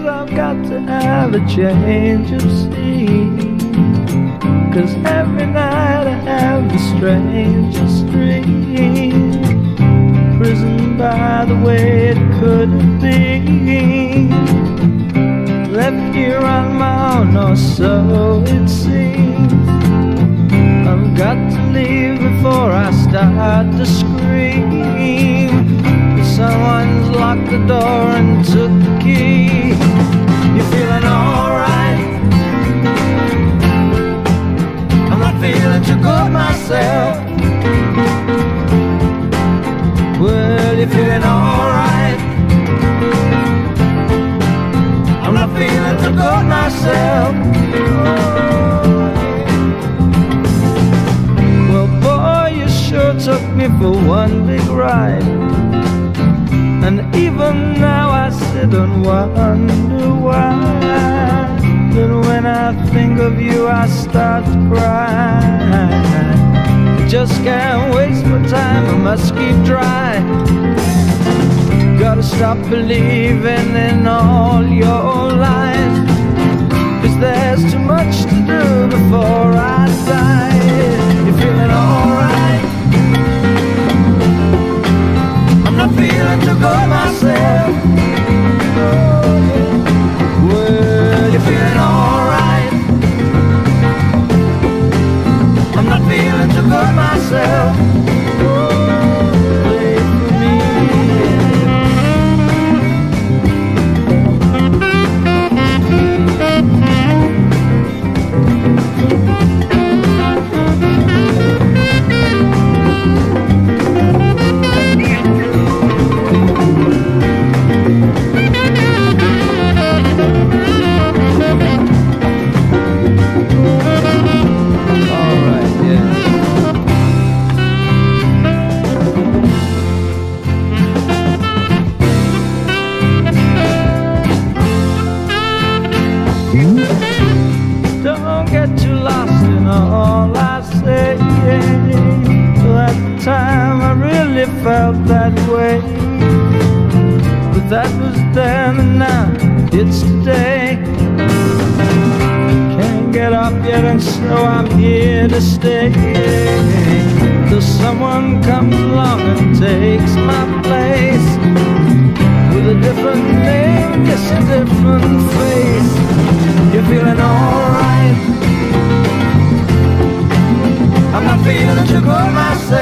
I've got to have a change of scene, 'cause every night I have the strangest dream, imprisoned by the way it couldn't be, left here on my own, or so it seems. I've got to leave before I start to scream. Someone's locked the door and took the key. You feeling alright? I'm not feeling too good myself. Well, you feeling alright? I'm not feeling too good myself. Well, boy, you sure took me for one big ride, and even now I sit and wonder why. But when I think of you I start to cry. Just can't waste my time, I must keep dry. Gotta stop believing in all your lies, 'cause there's too much to do before I die. You feeling alright? I'm not feeling too good myself. Well, you feeling alright? I'm not feeling too good myself. Play for me. Don't get too lost in all I say. At the time I really felt that way, but that was then, and now it's today. Can't get up yet, and so I'm here to stay, till someone comes along and takes my place, with a different name, just a different face. You're feeling alright? I'm not feeling too good myself.